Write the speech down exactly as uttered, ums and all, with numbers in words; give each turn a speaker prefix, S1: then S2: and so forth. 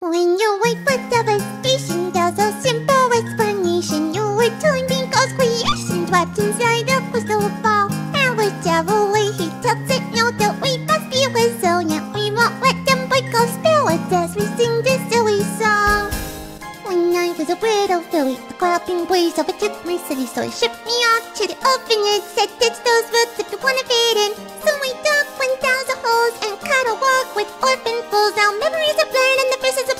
S1: When you wait for devastation, there's a simple explanation. You were telling Pinko's creation trapped inside a crystal ball. And whichever way he tilts it, know that we must be resilient. We won't let them break our spirit as we sing this silly song. When I was a widow filly, the clapping breeze overtook my city, so he shipped me off to the orphanage. Said ditch those roots if you wanna fit in. So we dug one thousand holes and cut a walk with orphan fools. Now memories are blurred and the faces